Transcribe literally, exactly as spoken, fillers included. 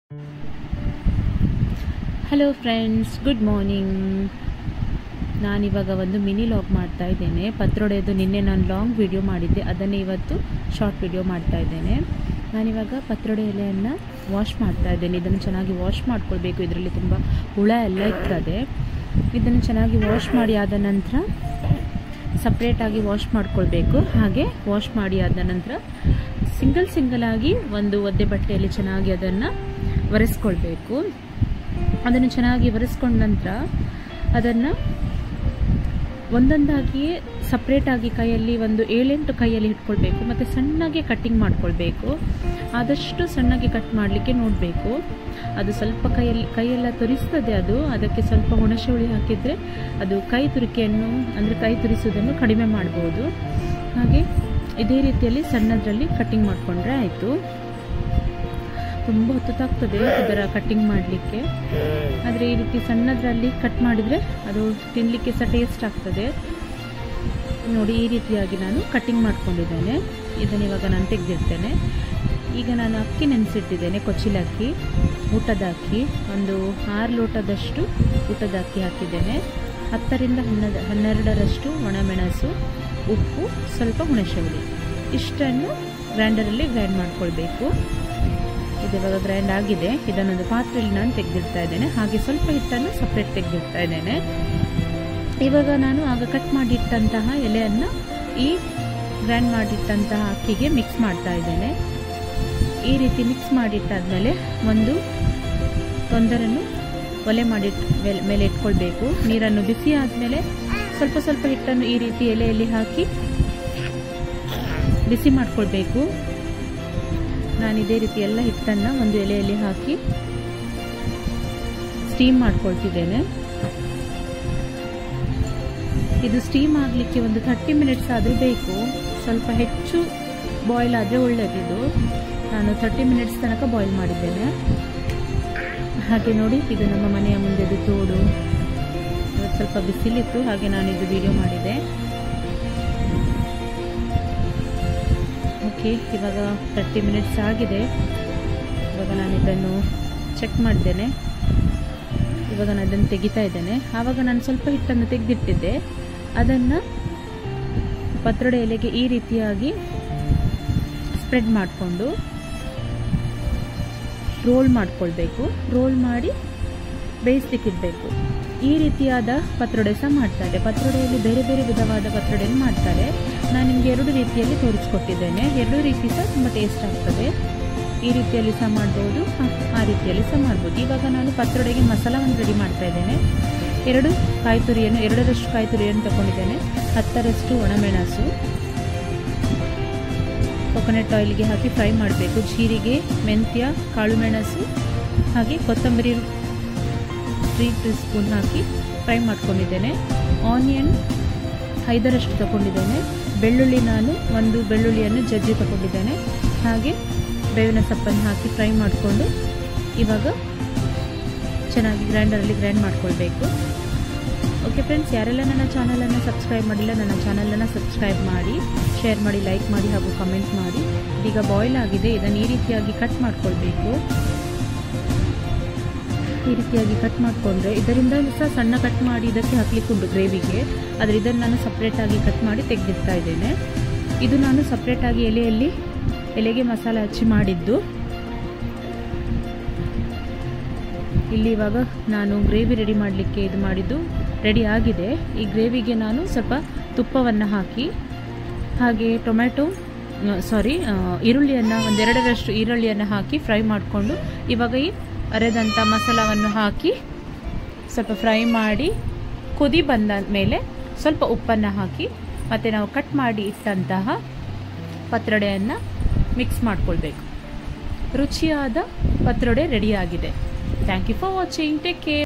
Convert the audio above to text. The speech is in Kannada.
Hello friends, good morning. ನಾನಿವಾಗ ಒಂದು ಮಿನಿ ಲಾಗ್ ಮಾಡ್ತಾ ಇದ್ದೇನೆ. ಪತ್ರೊಡೆದು ನಿನ್ನೆ ನಾನು ಲಾಂಗ್ ವಿಡಿಯೋ ಮಾಡಿದ್ದೆ, ಅದನ್ನೇ ಇವತ್ತು ಶಾರ್ಟ್ ವಿಡಿಯೋ ಮಾಡ್ತಾ ಇದ್ದೇನೆ. ನಾನಿವಾಗ ಪತ್ರೊಡೆ ಎಲೆಯನ್ನು ವಾಶ್ ಮಾಡ್ತಾ ಇದ್ದೇನೆ. ಇದನ್ನು ಚೆನ್ನಾಗಿ ವಾಶ್ ಮಾಡ್ಕೊಳ್ಬೇಕು, ಇದರಲ್ಲಿ ತುಂಬ ಹುಳ ಎಲ್ಲ ಇರ್ತದೆ. ಇದನ್ನು ಚೆನ್ನಾಗಿ ವಾಶ್ ಮಾಡಿ ಆದ ನಂತರ ಸಪ್ರೇಟಾಗಿ ವಾಶ್ ಮಾಡ್ಕೊಳ್ಬೇಕು. ಹಾಗೆ ವಾಶ್ ಮಾಡಿ ಆದ ನಂತರ ಸಿಂಗಲ್ ಸಿಂಗಲ್ ಆಗಿ ಒಂದು ಒದ್ದೆ ಬಟ್ಟೆಯಲ್ಲಿ ಚೆನ್ನಾಗಿ ಅದನ್ನು ಒರೆಸ್ಕೊಳ್ಬೇಕು. ಅದನ್ನು ಚೆನ್ನಾಗಿ ಒರೆಸ್ಕೊಂಡ ನಂತರ ಅದನ್ನು ಒಂದೊಂದಾಗಿಯೇ ಸಪ್ರೇಟಾಗಿ ಕೈಯಲ್ಲಿ ಒಂದು ಏಳೆಂಟು ಕೈಯಲ್ಲಿ ಇಟ್ಕೊಳ್ಬೇಕು. ಮತ್ತು ಸಣ್ಣಗೆ ಕಟ್ಟಿಂಗ್ ಮಾಡ್ಕೊಳ್ಬೇಕು. ಆದಷ್ಟು ಸಣ್ಣಗೆ ಕಟ್ ಮಾಡಲಿಕ್ಕೆ ನೋಡಬೇಕು. ಅದು ಸ್ವಲ್ಪ ಕೈಯಲ್ಲಿ ಕೈಯೆಲ್ಲ ತುರಿಸ್ತದೆ, ಅದು ಅದಕ್ಕೆ ಸ್ವಲ್ಪ ಹುಣಸೆ ಹುಳಿ ಹಾಕಿದರೆ ಅದು ಕೈ ತುರಿಕೆಯನ್ನು ಅಂದರೆ ಕೈ ತುರಿಸುವುದನ್ನು ಕಡಿಮೆ ಮಾಡ್ಬೋದು. ಹಾಗೆ ಇದೇ ರೀತಿಯಲ್ಲಿ ಸಣ್ಣದರಲ್ಲಿ ಕಟ್ಟಿಂಗ್ ಮಾಡಿಕೊಂಡ್ರೆ ಆಯಿತು. ತುಂಬ ಹೊತ್ತಾಗ್ತದೆ ಇದರ ಕಟ್ಟಿಂಗ್ ಮಾಡಲಿಕ್ಕೆ, ಆದರೆ ಈ ರೀತಿ ಸಣ್ಣದರಲ್ಲಿ ಕಟ್ ಮಾಡಿದರೆ ಅದು ತಿನ್ನಲಿಕ್ಕೆ ಸಹ ಟೇಸ್ಟ್ ಆಗ್ತದೆ. ನೋಡಿ, ಈ ರೀತಿಯಾಗಿ ನಾನು ಕಟ್ಟಿಂಗ್ ಮಾಡ್ಕೊಂಡಿದ್ದೇನೆ. ಇದನ್ನು ಇವಾಗ ನಾನು ತೆಗೆದಿರ್ತೇನೆ. ಈಗ ನಾನು ಅಕ್ಕಿ ನೆನೆಸಿಟ್ಟಿದ್ದೇನೆ, ಕೊಚ್ಚಿಲ ಅಕ್ಕಿ, ಊಟದ ಅಕ್ಕಿ. ಒಂದು ಆರು ಲೋಟದಷ್ಟು ಊಟದ ಅಕ್ಕಿ ಹಾಕಿದ್ದೇನೆ. ಹತ್ತರಿಂದ ಹನ್ನೆರಡು ಹನ್ನೆರಡರಷ್ಟು ಒಣಮೆಣಸು, ಉಪ್ಪು, ಸ್ವಲ್ಪ ಹುಣಸೆ ಹುಳಿ, ಇಷ್ಟನ್ನು ಗ್ರೈಂಡರಲ್ಲಿ ಗ್ರೈಂಡ್ ಮಾಡ್ಕೊಳ್ಬೇಕು. ಇದು ಇವಾಗ ಗ್ರೈಂಡ್ ಆಗಿದೆ. ಇದನ್ನೊಂದು ಪಾತ್ರೆಯಲ್ಲಿ ನಾನು ತೆಗೆದಿಡ್ತಾ ಇದ್ದೇನೆ. ಹಾಗೆ ಸ್ವಲ್ಪ ಹಿಟ್ಟನ್ನು ಸಪ್ರೇಟ್ ತೆಗೆದಿಡ್ತಾ ಇದ್ದೇನೆ. ಇವಾಗ ನಾನು ಆಗ ಕಟ್ ಮಾಡಿಟ್ಟಂತಹ ಎಲೆಯನ್ನು ಈ ಗ್ರೈಂಡ್ ಮಾಡಿಟ್ಟಂತಹ ಅಕ್ಕಿಗೆ ಮಿಕ್ಸ್ ಮಾಡ್ತಾ ಇದ್ದೇನೆ. ಈ ರೀತಿ ಮಿಕ್ಸ್ ಮಾಡಿಟ್ಟಾದ್ಮೇಲೆ ಒಂದು ತೊಂದರನ್ನು ಒಲೆ ಮಾಡಿ ಮೇಲೆ ಇಟ್ಕೊಳ್ಬೇಕು. ನೀರನ್ನು ಬಿಸಿ ಆದಮೇಲೆ ಸ್ವಲ್ಪ ಸ್ವಲ್ಪ ಹಿಟ್ಟನ್ನು ಈ ರೀತಿ ಎಲೆಯಲ್ಲಿ ಹಾಕಿ ಬಿಸಿ ಮಾಡ್ಕೊಳ್ಬೇಕು. ನಾನು ಇದೇ ರೀತಿ ಎಲ್ಲ ಹಿಟ್ಟನ್ನು ಒಂದು ಎಲೆಯಲ್ಲಿ ಹಾಕಿ ಸ್ಟೀಮ್ ಮಾಡ್ಕೊಳ್ತಿದ್ದೇನೆ. ಇದು ಸ್ಟೀಮ್ ಆಗಲಿಕ್ಕೆ ಒಂದು ಥರ್ಟಿ ಮಿನಿಟ್ಸ್ ಆದರೂ ಬೇಕು. ಸ್ವಲ್ಪ ಹೆಚ್ಚು ಬಾಯ್ಲ್ ಆದರೆ ಒಳ್ಳೆಯದಿದು. ನಾನು ಥರ್ಟಿ ಮಿನಿಟ್ಸ್ ತನಕ ಬಾಯ್ಲ್ ಮಾಡಿದ್ದೇನೆ. ಹಾಗೆ ನೋಡಿ, ಇದು ನಮ್ಮ ಮನೆಯ ಮುಂದೆದು ತೋಡು. ಸ್ವಲ್ಪ ಬಿಸಿಲಿತ್ತು, ಹಾಗೆ ನಾನು ಇದು ವಿಡಿಯೋ ಮಾಡಿದೆ. ಓಕೆ, ಇವಾಗ ತರ್ಟಿ ಮಿನಿಟ್ಸ್ ಆಗಿದೆ. ಇವಾಗ ನಾನು ಇದನ್ನು ಚೆಕ್ ಮಾಡಿದ್ದೇನೆ. ಇವಾಗ ನಾನು ಅದನ್ನು ತೆಗಿತಾ ಇದ್ದೇನೆ. ಆವಾಗ ನಾನು ಸ್ವಲ್ಪ ಹಿಟ್ಟನ್ನು ತೆಗೆದಿಟ್ಟಿದ್ದೆ. ಅದನ್ನು ಪತ್ರೊಡೆ ಎಲೆಗೆ ಈ ರೀತಿಯಾಗಿ ಸ್ಪ್ರೆಡ್ ಮಾಡಿಕೊಂಡು ರೋಲ್ ಮಾಡ್ಕೊಳ್ಬೇಕು. ರೋಲ್ ಮಾಡಿ ಬೇಯಿಸ್ಲಿಕ್ಕಿಡಬೇಕು. ಈ ರೀತಿಯಾದ ಪತ್ರೊಡೆ ಸಹ ಮಾಡ್ತಾರೆ. ಪತ್ರೊಡೆಯಲ್ಲಿ ಬೇರೆ ಬೇರೆ ವಿಧವಾದ ಪತ್ರೊಡೆಯನ್ನು ಮಾಡ್ತಾರೆ. ನಾನು ನಿಮಗೆ ಎರಡು ರೀತಿಯಲ್ಲಿ ತೋರಿಸ್ಕೊಟ್ಟಿದ್ದೇನೆ. ಎರಡು ರೀತಿ ಸಹ ತುಂಬ ಟೇಸ್ಟ್ ಆಗ್ತದೆ. ಈ ರೀತಿಯಲ್ಲಿ ಸಹ ಮಾಡ್ಬೋದು, ಆ ರೀತಿಯಲ್ಲಿ ಸಹ ಮಾಡ್ಬೋದು. ಇವಾಗ ನಾನು ಪತ್ರೊಡೆಗೆ ಮಸಾಲವನ್ನು ರೆಡಿ ಮಾಡ್ತಾ ಇದ್ದೇನೆ. ಎರಡು ಕಾಯಿ ತುರಿಯನ್ನು ಎರಡರಷ್ಟು ಕಾಯಿ ತುರಿಯನ್ನು ತಗೊಂಡಿದ್ದೇನೆ. ಹತ್ತರಷ್ಟು ಒಣಮೆಣಸು ಕೊಕೊನಟ್ ಆಯಿಲ್ಗೆ ಹಾಕಿ ಫ್ರೈ ಮಾಡಬೇಕು. ಜೀರಿಗೆ, ಮೆಂತ್ಯ, ಕಾಳು ಮೆಣಸು ಹಾಗೆ ಕೊತ್ತಂಬರಿ ತ್ರೀ ಟೀ ಸ್ಪೂನ್ ಹಾಕಿ ಫ್ರೈ ಮಾಡ್ಕೊಂಡಿದ್ದೇನೆ. ಆನಿಯನ್ ಐದರಷ್ಟು ತಗೊಂಡಿದ್ದೇನೆ. ಬೆಳ್ಳುಳ್ಳಿ ನಾನು ಒಂದು ಬೆಳ್ಳುಳ್ಳಿಯನ್ನು ಜಜ್ಜಿ ತಗೊಂಡಿದ್ದೇನೆ. ಹಾಗೆ ಬೇವಿನ ಸೊಪ್ಪನ್ನು ಹಾಕಿ ಫ್ರೈ ಮಾಡಿಕೊಂಡು ಇವಾಗ ಚೆನ್ನಾಗಿ ಗ್ರೈಂಡರಲ್ಲಿ ಗ್ರೈಂಡ್ ಮಾಡ್ಕೊಳ್ಬೇಕು. ಓಕೆ ಫ್ರೆಂಡ್ಸ್, ಯಾರೆಲ್ಲ ನನ್ನ ಚಾನಲನ್ನು ಸಬ್ಸ್ಕ್ರೈಬ್ ಮಾಡಿಲ್ಲ, ನನ್ನ ಚಾನಲನ್ನು ಸಬ್ಸ್ಕ್ರೈಬ್ ಮಾಡಿ, ಶೇರ್ ಮಾಡಿ, ಲೈಕ್ ಮಾಡಿ ಹಾಗೂ ಕಮೆಂಟ್ ಮಾಡಿ. ಈಗ ಬಾಯ್ಲ್ ಆಗಿದೆ. ಇದನ್ನು ಈ ರೀತಿಯಾಗಿ ಕಟ್ ಮಾಡ್ಕೊಳ್ಬೇಕು. ಈ ರೀತಿಯಾಗಿ ಕಟ್ ಮಾಡಿಕೊಂಡ್ರೆ ಇದರಿಂದ ಸಹ ಸಣ್ಣ ಕಟ್ ಮಾಡಿ ಇದಕ್ಕೆ ಹಾಕ್ಲಿಕ್ಕೆ ಉಂಟು ಗ್ರೇವಿಗೆ. ಆದರೆ ಇದನ್ನು ನಾನು ಸಪ್ರೇಟಾಗಿ ಕಟ್ ಮಾಡಿ ತೆಗೆದಿಡ್ತಾ ಇದ್ದೇನೆ. ಇದು ನಾನು ಸಪ್ರೇಟಾಗಿ ಎಲೆಯಲ್ಲಿ ಎಲೆಗೆ ಮಸಾಲೆ ಹಚ್ಚಿ ಮಾಡಿದ್ದು. ಇಲ್ಲಿ ಇವಾಗ ನಾನು ಗ್ರೇವಿ ರೆಡಿ ಮಾಡಲಿಕ್ಕೆ ಇದು ಮಾಡಿದ್ದು ರೆಡಿ ಆಗಿದೆ. ಈ ಗ್ರೇವಿಗೆ ನಾನು ಸ್ವಲ್ಪ ತುಪ್ಪವನ್ನು ಹಾಕಿ ಹಾಗೆ ಟೊಮೆಟೊ ಸಾರಿ ಈರುಳ್ಳಿಯನ್ನು ಒಂದೆರಡರಷ್ಟು ಈರುಳ್ಳಿಯನ್ನು ಹಾಕಿ ಫ್ರೈ ಮಾಡಿಕೊಂಡು ಇವಾಗ ಈ ಅರೆದಂಥ ಮಸಾಲವನ್ನು ಹಾಕಿ ಸ್ವಲ್ಪ ಫ್ರೈ ಮಾಡಿ ಕುದಿ ಬಂದ ಮೇಲೆ ಸ್ವಲ್ಪ ಉಪ್ಪನ್ನು ಹಾಕಿ ಮತ್ತು ನಾವು ಕಟ್ ಮಾಡಿ ಇಟ್ಟಂತಹ ಪತ್ರೊಡೆಯನ್ನು ಮಿಕ್ಸ್ ಮಾಡಿಕೊಳ್ಬೇಕು. ರುಚಿಯಾದ ಪತ್ರೊಡೆ ರೆಡಿಯಾಗಿದೆ. Thank you for watching. Take care.